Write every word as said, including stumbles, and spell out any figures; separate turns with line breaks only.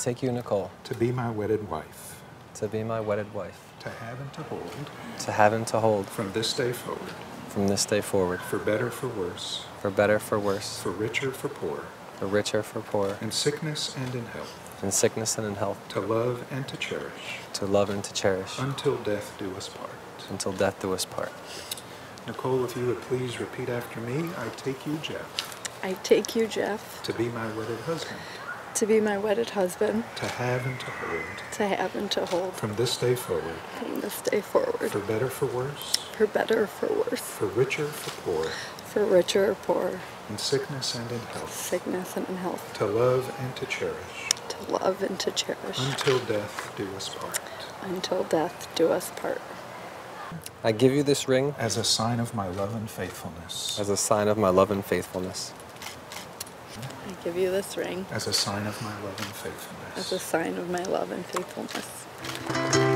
take you, Nicole,
to be my wedded wife,
to be my wedded wife,
to have and to hold,
to have and to hold,
from this day forward,
from this day forward,
for better, for worse,
for better, for worse,
for richer, for poor,
for richer, for poor,
in sickness and in health,
in sickness and in health,
to love and to cherish,
to love and to cherish,
until death do us part.
until death do us part.
Nicole, if you would please repeat after me. I take you, Jeff,
I take you, Jeff,
to be my wedded husband,
to be my wedded husband,
to have and to hold,
to have and to hold,
from this day forward,
from this day forward,
for better, for worse,
for better or for worse,
for richer, for poor,
for richer or poor,
in sickness and in health,
sickness and in health,
to love and to cherish,
to love and to cherish,
until death do us part.
until death do us part.
I give you this ring
As a sign of my love and faithfulness.
as a sign of my love and faithfulness.
I give you this ring
As a sign of my love and faithfulness.
as a sign of my love and faithfulness.